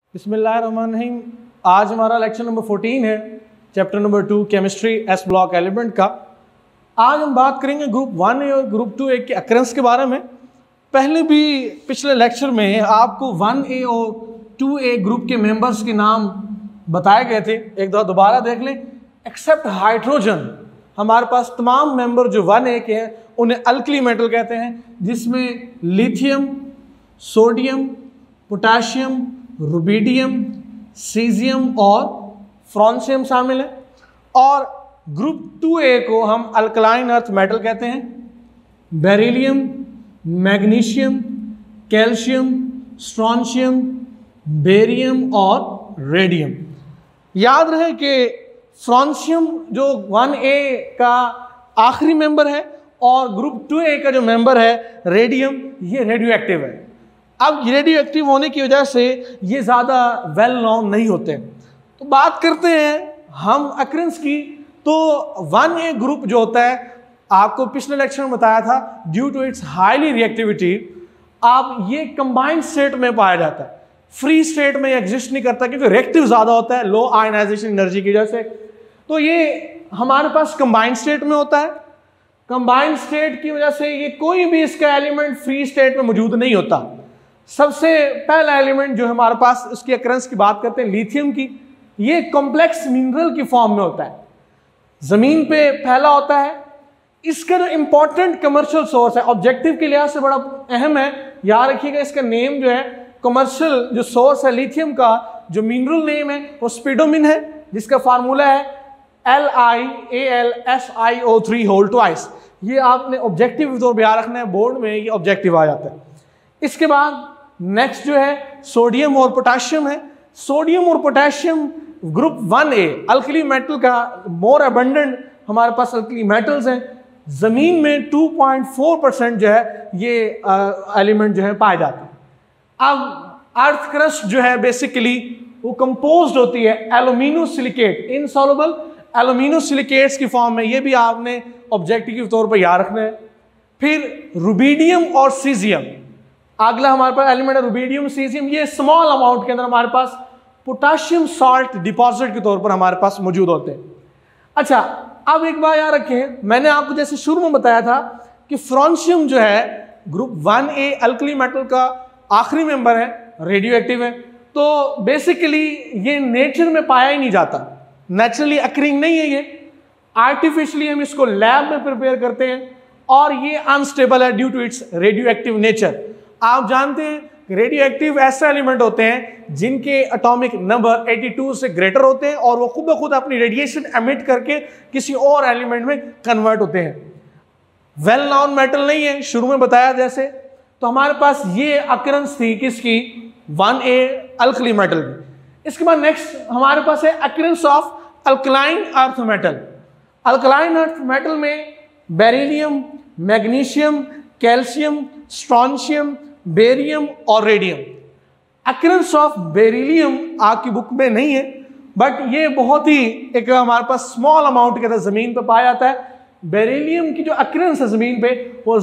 बिस्मिल्लाहिर्रहमानिर्रहीम। आज हमारा लेक्चर नंबर 14 है, chapter number 2 chemistry S block element का। आज हम बात करेंगे ग्रुप 1A और ग्रुप 2A के अकरेंस के बारे में। पहले भी पिछले लेक्चर में आपको 1A और 2A ग्रुप के मेंबर्स के नाम बताए गए थे, एक दो दोबारा देख लें। एक्सेप्ट हाइड्रोजन, हमारे पास तमाम मेंबर जो 1A के हैं उन्हें अल्कली मेटल कहते हैं, जिसमें lithium, sodium, potassium, rubidium, caesium और फ्रांसियम शामिल है। और ग्रुप 2A को हम अल्कलाइन अर्थ मेटल कहते हैं। Beryllium, magnesium, calcium, strontium, barium और रेडियम। याद रहे कि फ्रांसियम जो 1A का आखिरी मेंबर है और ग्रुप 2A का जो मेंबर है रेडियम, ये रेडियो एक्टिव है। अब रेडियो एक्टिव होने की वजह से ये ज़्यादा वेल नोन नहीं होते। तो बात करते हैं हम अकरेंस की। तो 1A ग्रुप जो होता है, आपको पिछले लेक्चर में बताया था, due to its highly reactivity आप ये कंबाइंड स्टेट में पाया जाता है। फ्री स्टेट में एग्जिस्ट नहीं करता क्योंकि रिएक्टिव ज़्यादा होता है लो आयनाइजेशन एनर्जी की वजह से। तो ये हमारे पास कंबाइंड स्टेट में होता है। कंबाइंड स्टेट की वजह से ये कोई भी इसका एलिमेंट फ्री स्टेट में मौजूद नहीं होता। सबसे पहला एलिमेंट जो हमारे पास, उसकी अकरेंस की बात करते हैं लिथियम की। ये कॉम्प्लेक्स मिनरल की फॉर्म में होता है, जमीन पे फैला होता है। इसका जो इंपॉर्टेंट कमर्शियल सोर्स है, ऑब्जेक्टिव के लिहाज से बड़ा अहम है, याद रखिएगा। इसका नेम जो है, कमर्शियल जो सोर्स है लिथियम का, जो मिनरल नेम है वो स्पीडोमिन है, जिसका फार्मूला है LiAlSiO3 होल ट्वाइस। ये आपने ऑब्जेक्टिव तौर पर याद रखना है, बोर्ड में ये ऑब्जेक्टिव आ जाता है। इसके बाद नेक्स्ट जो है सोडियम और पोटाशियम है। सोडियम और potassium group 1A alkali metal का मोर अबंडेंट हमारे पास अल्कली मेटल्स हैं। जमीन में 2.4% जो है ये एलिमेंट जो है पाए जाते हैं। अब अर्थ क्रस्ट जो है बेसिकली वो कंपोज्ड होती है alumino silicate, insoluble alumino silicates की फॉर्म में। ये भी आपने ऑब्जेक्टिव के तौर पर याद रखना है। फिर रुबिडियम और सीजियम, अगला हमारे पास एलिमेंट है रुबिडियम, सीजियम। ये स्मॉल अमाउंट के अंदर हमारे पास पोटाशियम सॉल्ट डिपॉजिट के तौर पर हमारे पास मौजूद होते हैं। अच्छा, अब एक बात याद रखें, मैंने आपको जैसे शुरू में बताया था कि फ्रांसियम जो है ग्रुप 1A अल्कली मेटल का आखिरी मेंबर है, रेडियो एक्टिव है। तो बेसिकली ये नेचर में पाया ही नहीं जाता, नेचुरली अकरिंग नहीं है। ये आर्टिफिशियली हम इसको लैब में प्रिपेयर करते हैं और ये अनस्टेबल है due to its radioactive nature. आप जानते हैं रेडियो एक्टिव ऐसे एलिमेंट होते हैं जिनके एटॉमिक नंबर 82 से ग्रेटर होते हैं और वो खुद ब खुद अपनी रेडिएशन एमिट करके किसी और एलिमेंट में कन्वर्ट होते हैं। वेल नोन मेटल नहीं है, शुरू में बताया जैसे। तो हमारे पास ये अकरेंस थी किसकी, 1A अल्कली मेटल की। इसके बाद नेक्स्ट हमारे पास है occurrence of alkaline earth metal. Alkaline earth metal में beryllium, magnesium, calcium, strontium, barium और रेडियम। अकरेंस ऑफ बेरिलियम आपकी बुक में नहीं है, बट ये बहुत ही एक हमारे पास स्मॉल अमाउंट के अंदर जमीन पे पाया जाता है। बेरिलियम की जो अकरेंस है जमीन पे वो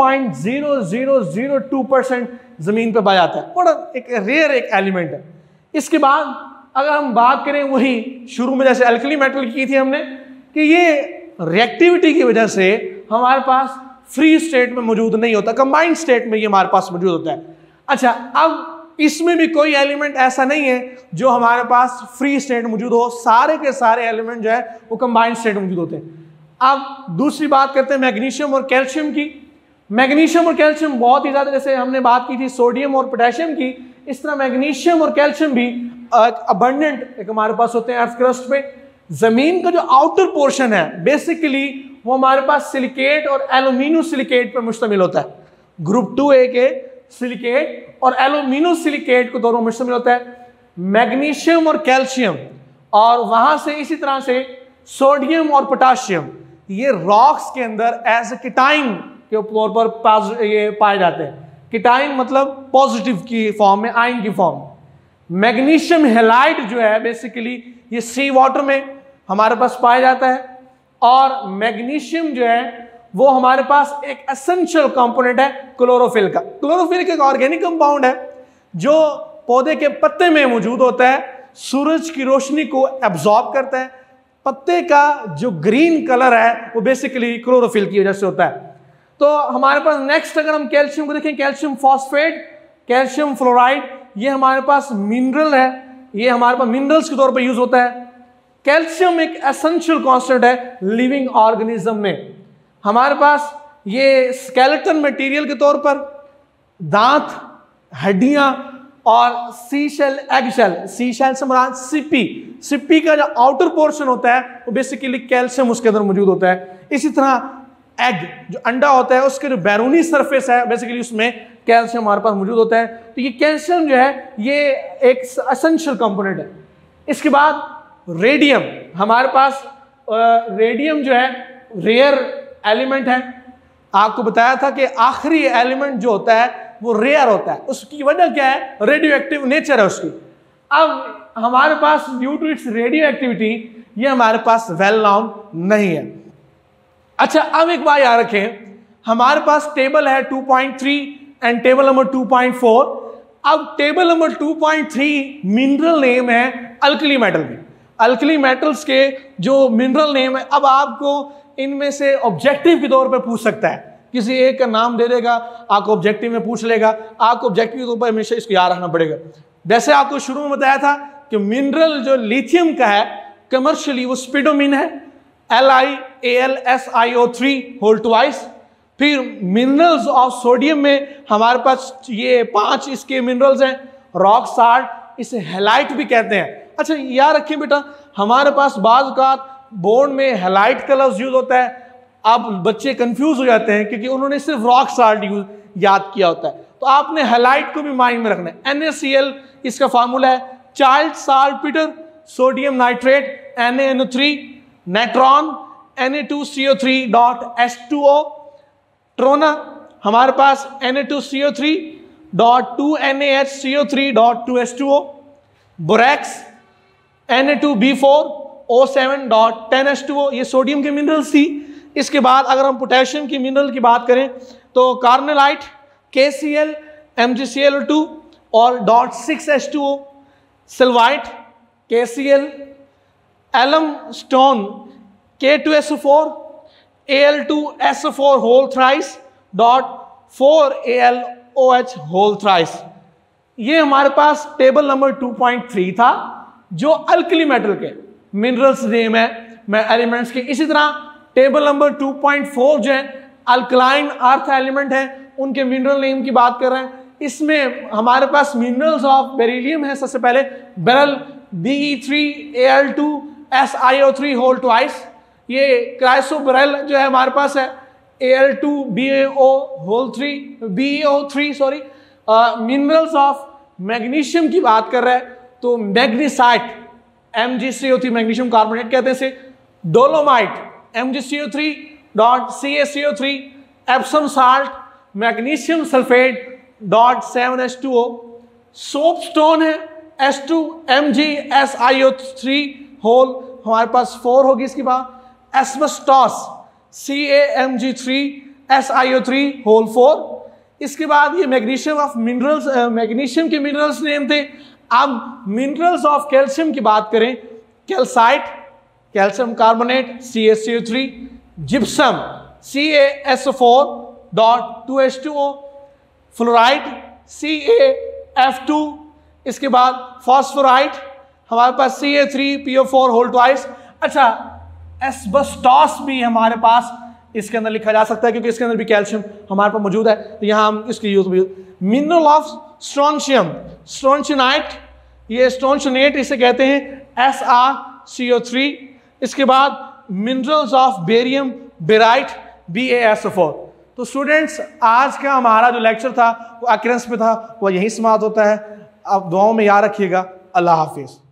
0.0002% जमीन पे पाया जाता है, बड़ा एक रेयर एक एलिमेंट है। इसके बाद अगर हम बात करें वही शुरू में जैसे अल्कली मेटल की थी हमने, कि ये रिएक्टिविटी की वजह से हमारे पास फ्री स्टेट में मौजूद नहीं होता, कंबाइंड स्टेट में ये हमारे पास मौजूद होता है। अच्छा, अब इसमें भी कोई एलिमेंट ऐसा नहीं है जो हमारे पास फ्री स्टेट मौजूद हो, सारे के सारे एलिमेंट जो है वो कंबाइंड स्टेट में मौजूद होते हैं। अब दूसरी बात करते हैं मैग्नीशियम और कैल्शियम की। मैग्नीशियम और कैल्शियम बहुत ही ज़्यादा, जैसे हमने बात की थी सोडियम और पोटेशियम की, इस तरह मैग्नीशियम और कैल्शियम भी अबंडेंट एक हमारे पास होते हैं अर्थ क्रस्ट पे। जमीन का जो आउटर पोर्शन है बेसिकली वो हमारे पास सिलिकेट और एल्यूमिनो सिलिकेट पर मुश्तमिल होता है। ग्रुप 2A के सिलिकेट और एल्यूमिनो सिलिकेट को दोनों मुश्तमिल होता है। मैग्नीशियम और कैल्शियम, और वहां से इसी तरह से सोडियम और पोटाशियम, ये रॉक्स के अंदर एज ए कीटाइन के तौर पर ये पाए जाते हैं। कीटाइन मतलब पॉजिटिव की फॉर्म में, आयन की फॉर्म। मैग्नीशियम हैलाइड जो है बेसिकली ये सी वाटर में हमारे पास पाया जाता है। और मैग्नीशियम जो है वो हमारे पास एक एसेंशियल कंपोनेंट है क्लोरोफिल का। क्लोरोफिल एक ऑर्गेनिक कंपाउंड है जो पौधे के पत्ते में मौजूद होता है, सूरज की रोशनी को एब्जॉर्ब करता है। पत्ते का जो ग्रीन कलर है वो बेसिकली क्लोरोफिल की वजह से होता है। तो हमारे पास नेक्स्ट अगर हम कैल्शियम को देखें, कैल्शियम फॉस्फेट, कैल्शियम फ्लोराइड, ये हमारे पास मिनरल है, ये हमारे पास मिनरल्स के तौर पर यूज होता है। कैल्शियम एक एसेंशियल कांस्टेंट है लिविंग ऑर्गेनिज्म में। हमारे पास ये स्केलेटन मटेरियल के तौर पर दांत, हड्डियां और सीशेल, एगशेल, सीशेल से मुराद सिप्पी, सिप्पी का जो आउटर पोर्शन होता है वो बेसिकली कैल्शियम उसके अंदर मौजूद होता है। इसी तरह एग जो अंडा होता है उसके जो बैरूनी सरफेस है बेसिकली उसमें कैल्शियम हमारे पास मौजूद होता है। तो ये कैल्शियम जो है ये एक एसेंशियल कंपोनेंट है। इसके बाद रेडियम, हमारे पास रेडियम जो है रेयर एलिमेंट है। आपको बताया था कि आखिरी एलिमेंट जो होता है वो रेयर होता है, उसकी वजह क्या है? रेडियो एक्टिव नेचर है उसकी। अब हमारे पास due to its radio activity ये हमारे पास वेल नाउन नहीं है। अच्छा, अब एक बात याद रखें, हमारे पास टेबल है 2.3 एंड टेबल नंबर 2.4। अब टेबल नंबर 2.3 मिनरल नेम है अल्कली मेटल की। अल्कली मेटल्स के जो मिनरल नेम है, अब आपको इनमें से ऑब्जेक्टिव के तौर पे पूछ सकता है, किसी एक का नाम दे देगा आपको, ऑब्जेक्टिव में पूछ लेगा, आपको ऑब्जेक्टिव के तौर पर हमेशा इसको याद रखना पड़ेगा। जैसे आपको शुरू में बताया था कि मिनरल जो लिथियम का है कमर्शियली वो स्पिडोमिन है, LiAlSiO3 होल ट्वाइस। फिर मिनरल्स ऑफ सोडियम में हमारे पास ये 5 इसके मिनरल्स हैं, रॉक साल्ट, इसे हैलाइट भी कहते हैं। अच्छा याद रखें बेटा, हमारे पास बाज़ औक़ात बोर्ड में हैलाइट का लफ्ज़ यूज होता है। अब बच्चे कंफ्यूज हो जाते हैं क्योंकि उन्होंने सिर्फ रॉक साल्ट यूज याद किया होता है, तो आपने हैलाइट को भी माइंड में रखना है। NaCl इसका फार्मूला है, child saltpeter, sodium nitrate NaNO3, natron Na2CO3.H2O, trona हमारे पास Na2CO3.2NaHCO3.2H2O, बोरैक्स Na2B4O7.10H2O, ये सोडियम के मिनरल्स थी। इसके बाद अगर हम पोटेशियम की मिनरल की बात करें तो कार्नेलाइट, KCl, MgCl2 और .6H2O, sylvite, KCl, alum stone, K2SO4, Al2SO4 whole thrice .4AlOH whole thrice. ये हमारे पास टेबल नंबर 2.3 था जो अल्कली मेटल के मिनरल्स नेम है मैं एलिमेंट्स के। इसी तरह टेबल नंबर 2.4 जो है अल्कलाइन अर्थ एलिमेंट है, उनके मिनरल नेम की बात कर रहे हैं। इसमें हमारे पास मिनरल्स ऑफ बेरिलियम है। सबसे पहले बेरल Be3Al2SiO3 होल ट्वाइस, ये क्राइसोबेरल जो है हमारे पास है Al2BaO3 sorry. Minerals of magnesium की बात कर रहे हैं तो मैग्नीसाइट MgCO3 मैग्नीशियम कार्बोनेट कहते हैं इसे, dolomite MgCO3.CaCO3, Epsom salt magnesium sulphate .7H2O, soap stone है H2MgSiO3 होल हमारे पास 4 होगी इसकी बात, एस्बेस्टॉस CaMg3SiO3 होल 4। इसके बाद ये मैग्नीशियम ऑफ मिनरल्स, मैग्नीशियम के मिनरल्स नेम थे। अब मिनरल्स ऑफ कैल्शियम की बात करें, calcite calcium carbonate CaCO3, gypsum CaSO4.2H2O, fluoride CaF2, इसके बाद फॉस्फोराइट हमारे पास Ca3PO4 होल ट्वाइस। अच्छा, एस्बेस्टॉस भी हमारे पास इसके अंदर लिखा जा सकता है क्योंकि इसके अंदर भी कैल्शियम हमारे पास मौजूद है, तो यहाँ हम इसकी use. Mineral of strontium, strontianite, ये स्ट्रोंशनेट इसे कहते हैं SrCO3। इसके बाद minerals of barium, barite BaSO4। तो स्टूडेंट्स आज का हमारा जो लेक्चर था वो अक्रेंस पे था, वो यहीं समाप्त होता है। आप दुआओं में याद रखिएगा। अल्लाह हाफिज।